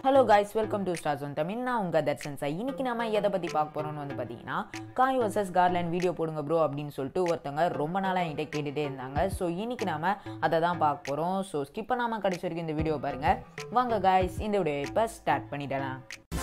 Hello guys, welcome to starzonetamil. நான் உங்க Darshan Sai. இன்னைக்கு நாம எதை பத்தி பார்க்க போறோம்னு வந்து பாத்தீங்கன்னா காய் vs Garland வீடியோ போடுங்க bro அப்படினு சொல்லிட்டு ஒருத்தங்க ரொம்ப நாளா என்கிட்ட கேட்டுட்டே இருந்தாங்க. சோ இன்னைக்கு நாம அதை தான் பார்க்க போறோம். சோ ஸ்கிப் பண்ணாம கடைசி வரைக்கும் இந்த வீடியோ பாருங்க. வாங்க guys, இந்த வீடியோ இப்ப ஸ்டார்ட் பண்ணிடலாம்.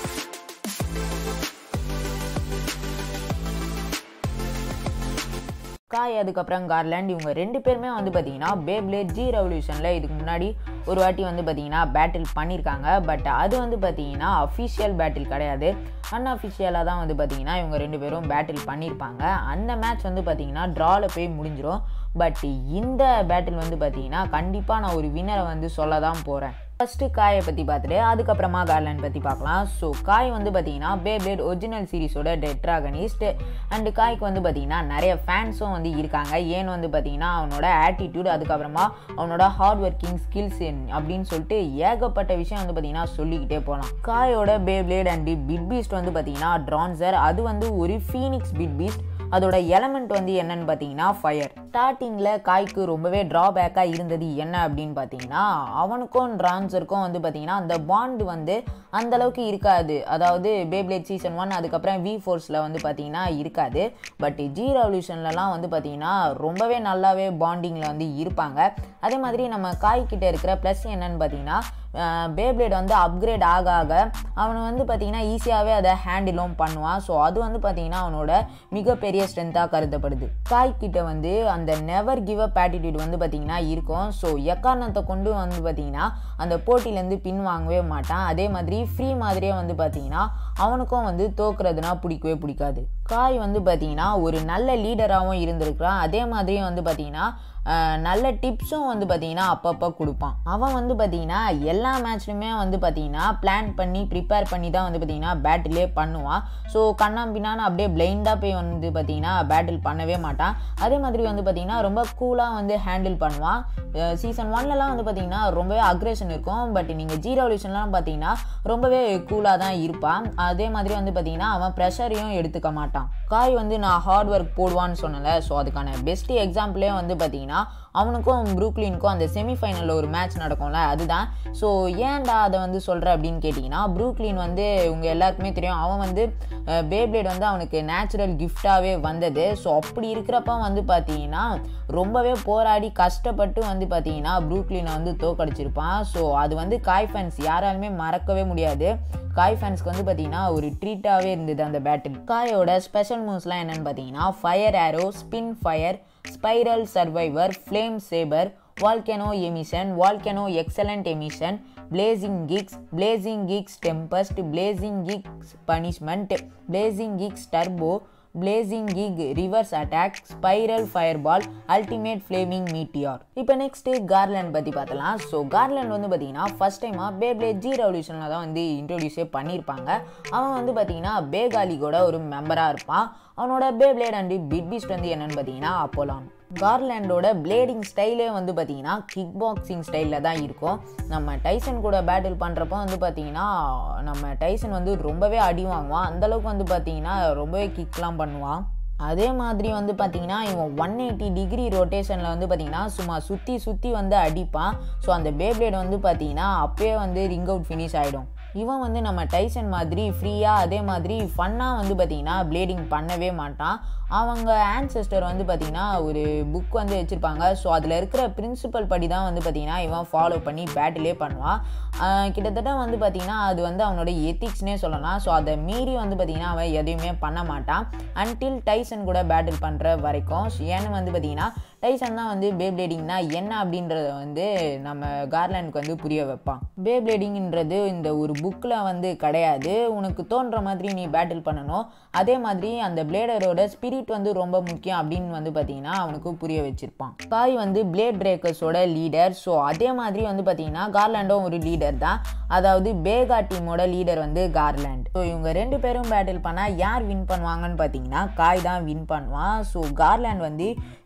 காய் அதுக்கப்புறம் கார்லாண்ட் இவங்க ரெண்டு பேருமே வந்து பார்த்தீங்கன்னா பேப்ளேட் ஜி ரெவல்யூஷனில் இதுக்கு முன்னாடி ஒரு வாட்டி வந்து பார்த்தீங்கன்னா பேட்டில் பண்ணியிருக்காங்க. பட் அது வந்து பார்த்தீங்கன்னா அஃபிஷியல் பேட்டில் கிடையாது, அன்அஃபிஷியலாக தான் வந்து பார்த்தீங்கன்னா இவங்க ரெண்டு பேரும் பேட்டில் பண்ணியிருப்பாங்க. அந்த மேட்ச் வந்து பார்த்தீங்கன்னா ட்ராவில் போய் முடிஞ்சிடும். பட் இந்த பேட்டில் வந்து பார்த்தீங்கன்னா கண்டிப்பாக நான் ஒரு வின்னரை வந்து சொல்ல தான் போகிறேன். ஃபஸ்ட்டு காயை பற்றி பார்த்துட்டு அதுக்கப்புறமா கார்லாண்ட் பற்றி பார்க்கலாம். ஸோ காய் வந்து பார்த்தீங்கன்னா பேப்ளேட் ஒரிஜினல் சீரிஸோட டெட்ராகனிஸ்ட் அண்டு காய்க்கு வந்து பார்த்தீங்கன்னா நிறைய ஃபேன்ஸும் வந்து இருக்காங்க. ஏன்னு வந்து பார்த்தீங்கன்னா அவனோட ஆட்டிடியூட், அதுக்கப்புறமா அவனோட ஹார்ட் ஒர்க்கிங் ஸ்கில்ஸ் அப்படின்னு சொல்லிட்டு ஏகப்பட்ட விஷயம் வந்து பார்த்தீங்கன்னா சொல்லிக்கிட்டே போகலாம். காயோட பேப்ளேட் அண்டு பிட் பீஸ்ட் வந்து பார்த்தீங்கன்னா ட்ரான்சர், அது வந்து ஒரு ஃபீனிக்ஸ் பிட் பீஸ்ட். அதோட எலமெண்ட் வந்து என்னன்னு பார்த்தீங்கன்னா ஃபயர். ஸ்டார்டிங்கில் காய்க்கு ரொம்பவே ட்ராபேக்காக இருந்தது என்ன அப்படின்னு பார்த்தீங்கன்னா அவனுக்கும் ட்ரான்சருக்கும் வந்து பார்த்தீங்கன்னா அந்த பாண்டு வந்து அந்தளவுக்கு இருக்காது. அதாவது பேப்ளேட் சீசன் 1 அதுக்கப்புறம் V4ஸில் வந்து பார்த்தீங்கன்னா இருக்காது. பட் ஜி ரெவல்யூஷன்லலாம் வந்து பார்த்தீங்கன்னா ரொம்பவே நல்லாவே பாண்டிங்கில் வந்து இருப்பாங்க. அதே மாதிரி நம்ம காய்கிட்ட இருக்கிற ப்ளஸ் என்னன்னு பார்த்தீங்கன்னா பேப்ளேட் வந்து அப்கிரேட் ஆக ஆக அவனை வந்து பார்த்தீங்கன்னா ஈஸியாகவே அதை ஹேண்டிலும் பண்ணுவான். ஸோ அது வந்து பார்த்தீங்கன்னா அவனோட மிகப்பெரிய ஸ்ட்ரென்த்தாக கருதப்படுது. காய்கிட்ட வந்து அந்த நெவர் கிவ் அப் ஆட்டிடியூட் வந்து பார்த்தீங்கன்னா இருக்கும். ஸோ எக்காரணத்தை கொண்டு வந்து பார்த்தீங்கன்னா அந்த போட்டியிலேருந்து பின் வாங்கவே மாட்டான். அதே மாதிரி ஃப்ரீ மாதிரியே வந்து பார்த்தீங்கன்னா அவனுக்கும் வந்து தோக்குறதுனா பிடிக்கவே பிடிக்காது. காய் வந்து பார்த்தீங்கன்னா ஒரு நல்ல லீடராகவும் இருந்திருக்கிறான். அதே மாதிரியும் வந்து பார்த்தீங்கன்னா நல்ல டிப்ஸும் வந்து பார்த்தீங்கன்னா அப்பப்போ கொடுப்பான். அவன் வந்து பார்த்தீங்கன்னா எல்லா மேட்ச்லையுமே வந்து பார்த்தீங்கன்னா பிளான் பண்ணி ப்ரிப்பேர் பண்ணி தான் வந்து பார்த்தீங்கன்னா பேட்டிலே பண்ணுவான். ஸோ கண்ணாம்பின்னான்னு அப்படியே பிளைண்டாக போய் வந்து பார்த்தீங்கன்னா பேட்டில் பண்ணவே மாட்டான். அதே மாதிரி வந்து பார்த்தீங்கன்னா ரொம்ப கூலாக வந்து ஹேண்டில் பண்ணுவான். சீசன் 1லலாம் வந்து பார்த்தீங்கன்னா ரொம்பவே அக்ரெஷன் இருக்கும். பட் நீங்கள் ஜி ரெவல்யூஷன்லாம் பார்த்தீங்கன்னா ரொம்பவே கூலாக தான் இருப்பான். அதே மாதிரி வந்து பார்த்தீங்கன்னா அவன் ப்ரெஷரையும் எடுத்துக்க மாட்டான். காய் வந்து நான் ஹார்ட் ஒர்க் போடுவான்னு சொன்னல. ஸோ அதுக்கான பெஸ்ட் எக்ஸாம்பிளே வந்து பார்த்தீங்கன்னா அவனுக்கும் ப்ரூக்லினுக்கும் அந்த செமிஃபைனலில் ஒரு மேட்ச் நடக்கும்ல, அதுதான். ஸோ ஏன்டா அதை வந்து சொல்கிறேன் அப்படின்னு கேட்டிங்கன்னா ப்ரூக்லின் வந்து உங்கள் எல்லாருக்குமே தெரியும், அவன் வந்து பேப்ளேட் வந்து அவனுக்கு நேச்சுரல் கிஃப்டாகவே வந்தது. ஸோ அப்படி இருக்கிறப்ப வந்து பார்த்தீங்கன்னா ரொம்பவே போராடி கஷ்டப்பட்டு வந்து பார்த்தீங்கன்னா ப்ரூக்லினை வந்து தோக்கடிச்சிருப்பான். ஸோ அது வந்து காய் ஃபேன்ஸ் யாராலுமே மறக்கவே முடியாது. காய் ஃபேன்ஸ்க்கு வந்து பார்த்தீங்கன்னா ஒரு ட்ரீட்டாகவே இருந்தது அந்த பேட்டில். காயோட ஸ்பெஷல் மூவ்ஸ்லாம் என்னென்னு பார்த்தீங்கன்னா fire arrow, spin fire, spiral survivor, flame saber, volcano emission, volcano excellent emission, blazing kicks, blazing kicks tempest, blazing kicks punishment, blazing kicks turbo, blazing kick reverse attack, spiral fireball, ultimate flaming meteor. இப்போ next garland பற்றி பார்த்தலாம். So garland வந்து பார்த்தீங்கன்னா first டைமாக beyblade G ரெவல்யூஷனில் தான் வந்து இன்ட்ரோடியூஸே பண்ணியிருப்பாங்க. அவன் வந்து பார்த்தீங்கன்னா பேகாலிகோட ஒரு மெம்பராக இருப்பான். அவனோட பேப்ளேட் அண்ட் பிட் பீஸ்ட் வந்து என்னன்னு பார்த்தீங்கன்னா அப்போலான். கார்லாண்டோட பிளேடிங் ஸ்டைலே வந்து பார்த்தீங்கன்னா கிக் பாக்ஸிங் ஸ்டைலில் தான் இருக்கும். நம்ம டைசன் கூட பேட்டில் பண்ணுறப்போ வந்து பார்த்தீங்கன்னா நம்ம டைசன் வந்து ரொம்பவே அடி வாங்குவான். அந்தளவுக்கு வந்து பார்த்தீங்கன்னா ரொம்பவே கிக்லாம் பண்ணுவான். அதே மாதிரி வந்து பார்த்தீங்கன்னா இவன் 180 டிகிரி ரொட்டேஷனில் வந்து பார்த்தீங்கன்னா சும்மா சுற்றி சுற்றி வந்து அடிப்பான். ஸோ அந்த பேப்ளேட் வந்து பார்த்தீங்கன்னா அப்பயே வந்து ரிங் அவுட் ஃபினிஷ் ஆகிடும். இவன் வந்து நம்ம டைசன் மாதிரி ஃப்ரீயாக அதே மாதிரி ஃபன்னாக வந்து பார்த்தீங்கன்னா பிளேடிங் பண்ணவே மாட்டான். அவங்க ஆன்செஸ்டர் வந்து பார்த்தீங்கன்னா ஒரு புக் வந்து வச்சுருப்பாங்க. ஸோ அதில் இருக்கிற பிரின்சிபல் படி தான் வந்து பார்த்தீங்கன்னா இவன் ஃபாலோ பண்ணி பேட்டிலே பண்ணுவான். கிட்டத்தட்ட வந்து பார்த்தீங்கன்னா அது வந்து அவனோட எத்திக்ஸ்னே சொல்லலாம். ஸோ அதை மீறி வந்து பார்த்தீங்கன்னா அவன் எதையுமே பண்ண மாட்டான் அன்டில் டைசன் கூட பேட்டில் பண்ணுற வரைக்கும். ஏன்னு வந்து பார்த்தீங்கன்னா டைசன் தான் வந்து பேப்ளேடிங்னா என்ன அப்படின்றத வந்து நம்ம கார்லாண்டுக்கு வந்து புரிய வைப்பான். பேப்ளேடிங்ன்றது இந்த ஒரு புக்கில் வந்து கிடையாது, உனக்கு தோன்ற மாதிரி நீ பேட்டில் பண்ணணும். அதே மாதிரி அந்த பிளேடரோட ஸ்பிரிட் வந்து ரொம்ப முக்கியம் அப்படின்னு வந்து பார்த்தீங்கன்னா அவனுக்கு புரிய வச்சிருப்பான். காய் வந்து பிளேட் பிரேக்கர்ஸோட லீடர். ஸோ அதே மாதிரி வந்து பார்த்தீங்கன்னா கார்லாண்டும் ஒரு லீடர் தான். அதாவது பேகா டீமோட லீடர் வந்து கார்லாண்ட். ஸோ இவங்க ரெண்டு பேரும் பேட்டில் பண்ணால் யார் வின் பண்ணுவாங்கன்னு பார்த்தீங்கன்னா காய் தான் வின் பண்ணுவான். ஸோ கார்லாண்ட் வந்து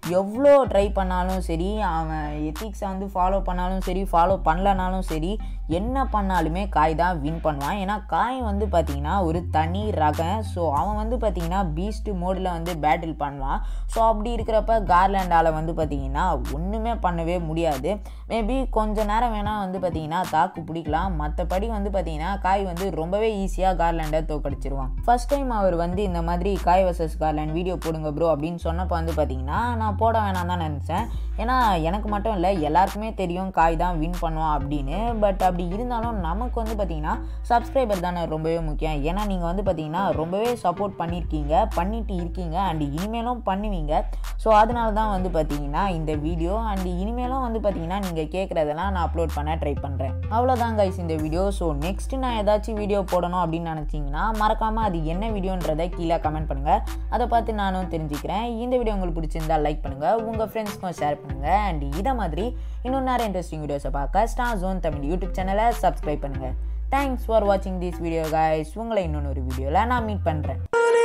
எவ்வளோ ட்ரை பண்ணாலும் சரி, அவன் எத்திக்ஸை வந்து ஃபாலோ பண்ணாலும் சரி, ஃபாலோ பண்ணலனாலும் சரி, என்ன பண்ணாலுமே காய் தான் வின் பண்ணுவான். ஏன்னா காய் வந்து பார்த்திங்கன்னா ஒரு தனி ரகம். ஸோ அவன் வந்து பார்த்திங்கன்னா பீஸ்ட் மோடில் வந்து பேட்டில் பண்ணுவான். ஸோ அப்படி இருக்கிறப்ப கார்லாண்டால் வந்து பார்த்திங்கன்னா ஒன்றுமே பண்ணவே முடியாது. மேபி கொஞ்சம் நேரம் வேணால் வந்து பார்த்திங்கன்னா தாக்கு பிடிக்கலாம். மற்றபடி வந்து பார்த்திங்கன்னா காய் வந்து ரொம்பவே ஈஸியாக கார்லாண்டை தோக்கடிச்சிருவான். ஃபர்ஸ்ட் டைம் அவர் வந்து இந்த மாதிரி காய் வர்சஸ் கார்லாண்ட் வீடியோ போடுங்க ப்ரோ அப்படின்னு சொன்னப்போ வந்து பார்த்திங்கன்னா நான் போட வேணாம் தான் நினச்சேன். ஏன்னா எனக்கு மட்டும் இல்லை, எல்லாருக்குமே தெரியும் காய் தான் வின் பண்ணுவான் அப்படின்னு. பட் அப்படி இருந்தாலும் நமக்கு வந்து பார்த்திங்கன்னா சப்ஸ்கிரைபர் தானே ரொம்பவே முக்கியம். ஏன்னா நீங்கள் வந்து பார்த்திங்கன்னா ரொம்பவே சப்போர்ட் பண்ணிட்டு இருக்கீங்க அண்ட் இனிமேலும் பண்ணுவீங்க. ஸோ அதனால தான் வந்து பார்த்திங்கன்னா இந்த வீடியோ அண்ட் இனிமேலும் வந்து பார்த்திங்கன்னா நீங்கள் கேட்குறதெல்லாம் நான் அப்லோட் பண்ண ட்ரை பண்ணுறேன். அவ்வளோதான் கைஸ் இந்த வீடியோ. ஸோ நெக்ஸ்ட்டு நான் ஏதாச்சும் வீடியோ போடணும் அப்படின்னு நினச்சிங்கன்னா மறக்காமல் அது என்ன வீடியோன்றதை கீழே கமெண்ட் பண்ணுங்கள். அதை பார்த்து நானும் தெரிஞ்சுக்கிறேன். இந்த வீடியோ உங்களுக்கு பிடிச்சிருந்தால் லைக் பண்ணுங்கள், உங்கள் ஃப்ரெண்ட்ஸ்க்கும் ஷேர் பண்ணுங்கள். அண்ட் இதை மாதிரி இன்னும் நிறைய இன்ட்ரெஸ்டிங் வீடியோஸை பார்க்க ஸ்டார் ஜோன் தமிழ் யூடியூப் சேனலை சப்ஸ்கிரைப் பண்ணுங்கள். தேங்க்ஸ் ஃபார் வாட்சிங் திஸ் வீடியோ கைஸ். உங்களை இன்னொன்று ஒரு வீடியோவில் நான் மீட் பண்ணுறேன்.